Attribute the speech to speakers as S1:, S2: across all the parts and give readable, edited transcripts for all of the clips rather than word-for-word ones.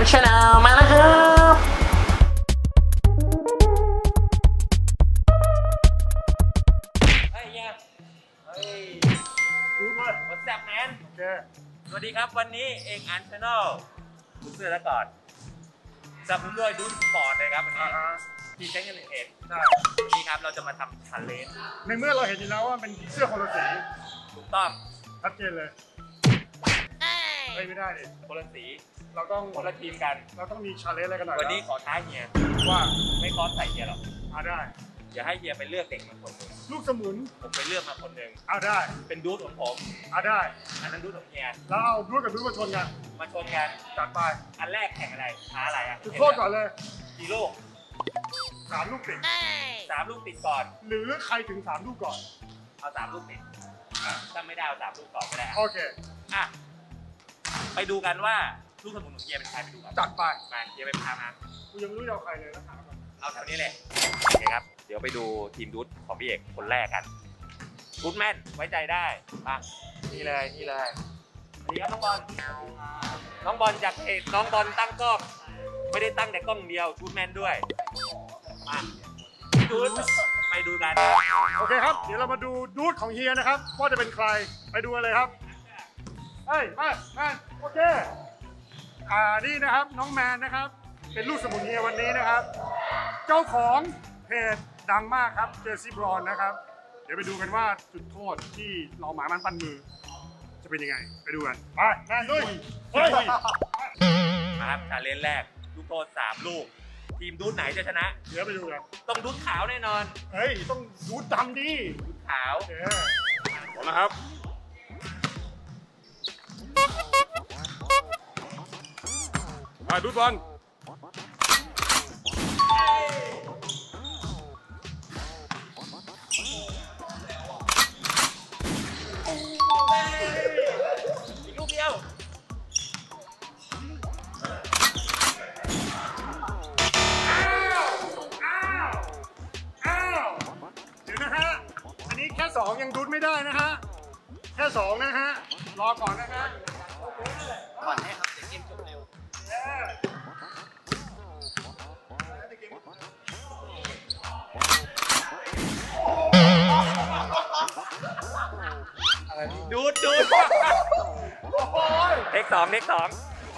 S1: ชาแนลมาแล้วครับเฮ้ยเนี่ยเฮ้ยดูด้วยวอทแซปแมนโอเคสวัสดีครับวันนี้เอกอันชาแนลดูเสื้อแล้วก่อนจับด้วยดูสปอร์ตเลยครับวันนี้ทีเซ็งกันเองใช่วันนี้ครับเราจะมาทำชันเลนในเมื่อเราเห็นอยู่แล้วว่าเป็นเสื้อคนละสีถูกต้องชัดเจนเลยไม่ได้ดิคนละสีเราต้องคนละทีมกันเราต้องมีชาเลนจ์อะไรกันหน่อยวันนี้ขอท้าเฮียว่าไม่คอสใส่เฮียหรอกได้อย่าให้เฮียไปเลือกเด็กมาคนหนึ่งลูกสมุนผมไปเลือกมาคนหนึ่งได้เป็นดูดของผมได้อันนั้นดูดของเฮียแล้วเอาดูดกับดูดมาชนกันจัดไปอันแรกแข่งอะไรท้าอะไรอ่ะจุดโทษก่อนเลยกี่ลูก3 ลูกติด3 ลูกติดก่อนหรือใครถึง3 ลูกก่อนเอา3 ลูกติดถ้าไม่ได้เอา3 ลูกก่อนก็ได้โอเคไปดูกันว่าลูกสมุนของเฮียเป็นใครไปดูกันจัดไปเฮียไปพามากูยังไม่รู้เอาใครเลยนะเอาแถวนี้เลยโอเคครับเดี๋ยวไปดูทีมดูดของพี่เอกคนแรกกันดูดแม่นไว้ใจได้มานี่เลยสวัสดีครับน้องบอลจากเพจน้องบอลตั้งกล้องไม่ได้ตั้งแต่กล้องเดียวดูดแม่นด้วยมาดูดไปดูกันโอเคครับเดี๋ยวเรามาดูดูดของเฮียนะครับว่าจะเป็นใครไปดูกันเลยครับเฮ้ยมาโอเคนี่นะครับน้องแมนนะครับเป็นลูกสมุนเฮียวันนี้นะครับเจ้าของเพจดังมากครับเจสซี่บรอนนะครับเดี๋ยวไปดูกันว่าจุดโทษที่เราหมามันปั้นมือจะเป็นยังไงไปดูกันไปแมนด้วยมาครับชาเลนจ์แรกลูกโทษ3 ลูกทีมดูดไหนจะชนะเดี๋ยวไปดูกันต้องดูดขาวแน่นอนเฮ้ยต้องดูดดำดิดูดขาวหมดแล้วครับดูดบอลอีกลูกเดียวเดี๋ยวนะฮะอันนี้แค่2ยังดูดไม่ได้นะฮะแค่2นะฮะรอก่อนนะฮะก่อนให้ครับเดี๋ยวเกมจบเร็วดูดเทค 2เดี๋ยวครับ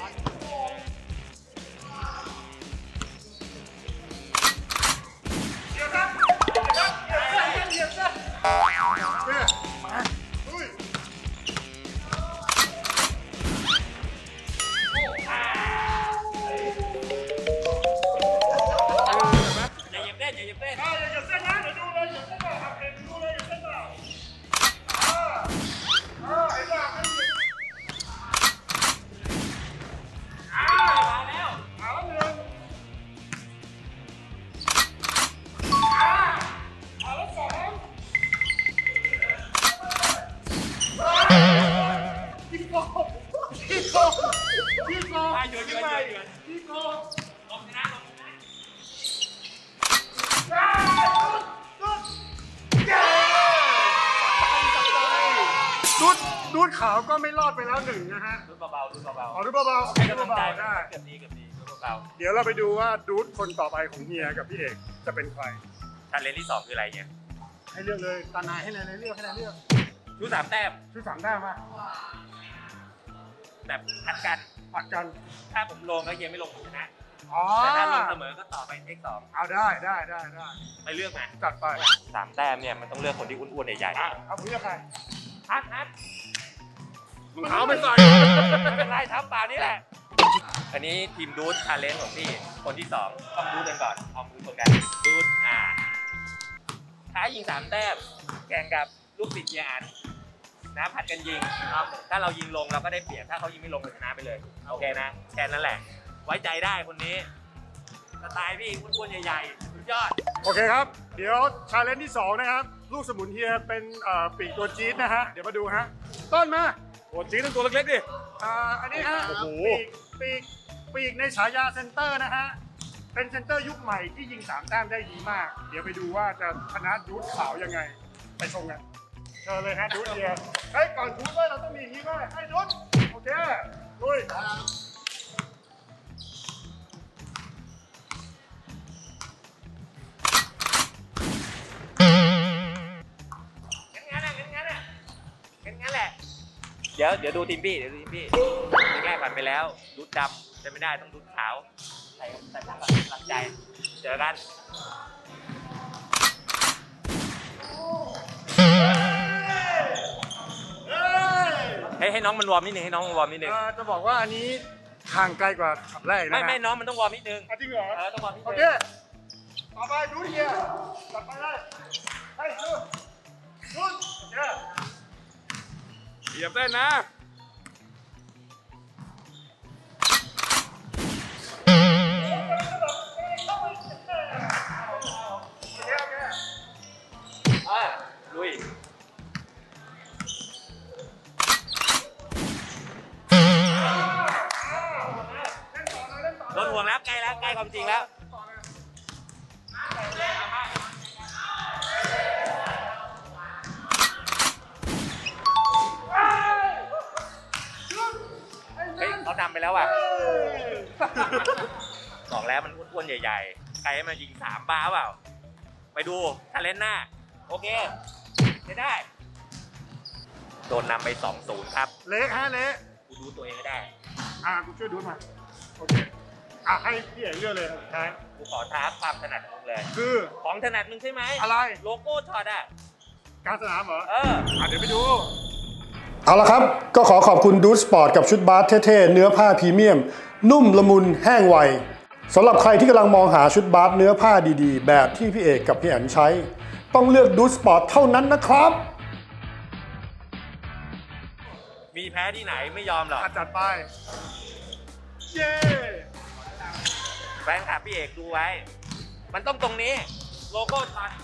S1: ดูดขาวก็ไม่รอดไปแล้ว1นะฮะดูดเบาให้กำลังใจได้เกือบดีดูดเบาเดี๋ยวเราไปดูว่าดูดคนต่อไปของเฮียกับพี่เอกจะเป็นใครชาเลนจ์ที่2คืออะไรเนี่ยให้เลือกเลยตานายให้นายเลือกชุด3 แต้มมาแบบผัดกันถ้าผมลงแล้วเฮียไม่ลงผมชนะแต่ถ้าลงเสมอก็ต่อไปเทค 2เอาได้ไปเลือกมาจัดไป3 แต้มเนี่ยมันต้องเลือกคนที่อ้วนๆใหญ่ๆเอาเลือกใครฮัทมึงเท้าไม่ใส่ไม่เป็นไรทับป่านี่แหละอันนี้ทีมดูดชาเลนจ์ของพี่คนที่2ต้องดูกันก่อนเอามือชนกันดูดท้ายิง3 แต้มแข่งกับลูกศิษย์เฮียอันนะผัดกันยิงถ้าเรายิงลงเราก็ได้เปรียบถ้าเขายิงไม่ลงเราชนะไปเลยโอเคนะแค่นั้นแหละไว้ใจได้คนนี้สไตล์พี่อ้วนๆใหญ่ๆสุดยอดโอเคครับเดี๋ยวชาเลนจ์ที่2นะครับลูกสมุนเฮียเป็นปีกตัวจี๊ดนะฮะเดี๋ยวมาดูฮะต้นมาโอ้จี๊ดเป็นตัวเล็กๆดิอันนี้ฮะปีกในฉายาเซนเตอร์นะฮะเป็นเซนเตอร์ยุคใหม่ที่ยิง3 แต้มได้ดีมากเดี๋ยวไปดูว่าจะชนะดูดขาวยังไงไปชมกันเชิญเลยฮะดูดเฮียก่อนดูดด้วยเราต้องมีฮีด้วยให้ดูดโอเคลุยเดี๋ยวดูทีมพี่แรกผ่านไปแล้วดูดดำจะไม่ได้ต้องดูดขาวใส่ผ้าก่อนหลังใจเจอกันให้น้องมันวอร์มนิดนึง
S2: จะบอกว่าอันนี้ห่างไกลกว่าขับแรกนะ
S1: ไม่น้องมันต้องวอร์มนิดนึง
S2: จริงเหรอ
S1: ต้องวอร์มนิดนึง
S2: โอเคต่อไปดูดิตัดไปเลยให้ดูเหยียบได้นะ
S1: ลุยโดนห่วงแล้วใกล้ความจริงแล้วเขาทำไปแล้วอ่ะบอกแล้วมันอ้วนๆใหญ่ๆใครให้มายิง3 บ้าเปล่าไปดูทาเลนต์หน้าโอเคได้โดนนำไป 2-0 ครับ
S2: เละเละ
S1: กูดูตัวเองก็ได้
S2: กูช่วยดูมาโอเคให้พี่เอกเลือกเลยใช่
S1: กูขอท้าความถนัดมึงเลย
S2: คือ
S1: ของถนัดมึงใช่ไหม
S2: อะไร
S1: โลโก้ช็อตอ่ะ
S2: การสนามเหรอเดี๋ยวไปดู
S3: เอาละครับก็ขอบคุณดูสปอร์ตกับชุดบาสเท่ๆเนื้อผ้าพรีเมียมนุ่มละมุนแห้งไวสำหรับใครที่กำลังมองหาชุดบาสเนื้อผ้าดีๆแบบที่พี่เอกกับพี่แอนใช้ต้องเลือกดูสปอร์ตเท่านั้นนะครับ
S1: มีแพ้ที่ไหนไม่ยอมหรอก
S2: จัดไปเย้
S1: แฟนคลับพี่เอกดูไว้มันต้องตรงนี้โลโก้ช็อต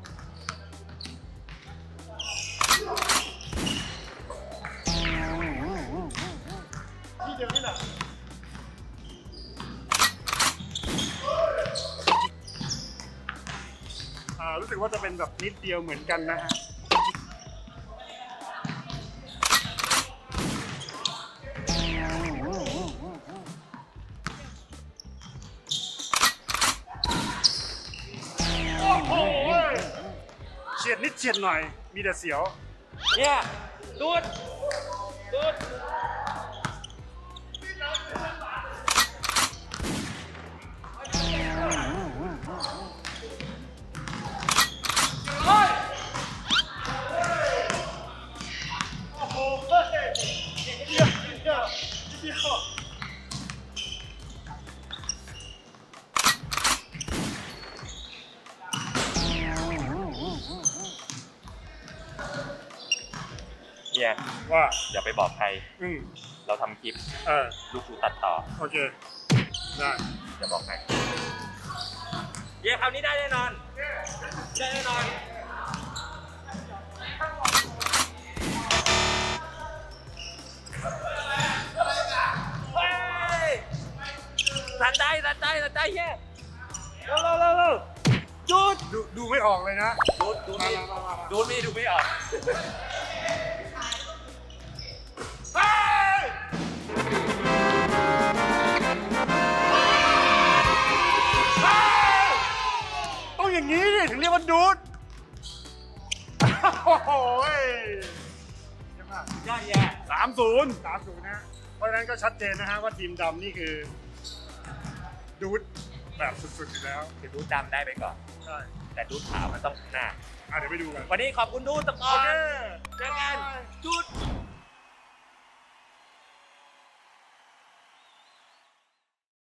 S2: ที่เดียวนี่แหละรู้สึกว่าจะเป็นแบบนิดเดียวเหมือนกันนะฮะเฉียดนิดเฉียดหน่อยมีแต่เสียว
S1: เนี่ยดูด
S2: ว่า
S1: อย่าไปบอกใครเราทำคลิปลูกกูตัดต่อ
S2: โอเคได้
S1: อย่าบอกใครคราวนี้ได้แน่นอนสันใจเฮ้เร็ว
S2: ดูไม่ออกเลยนะ
S1: ดูไม่ออก
S2: ต้องอย่างนี้ดิถึงเรียกว่าดูดโอ้โห
S1: ยอด
S2: 30นะเพราะฉะนั้นก็ชัดเจนนะฮะว่าทีมดำนี่คือดูดแบบสุดๆอยู่แล้ว
S1: คือดูดดำได้ไปก่อน
S2: ใช่
S1: แต่ดูดขาวมันต้องหน้า
S2: เดี๋ยวไปดูกัน
S1: วันนี้ขอบคุณดูดตะกอนเจอกันดูด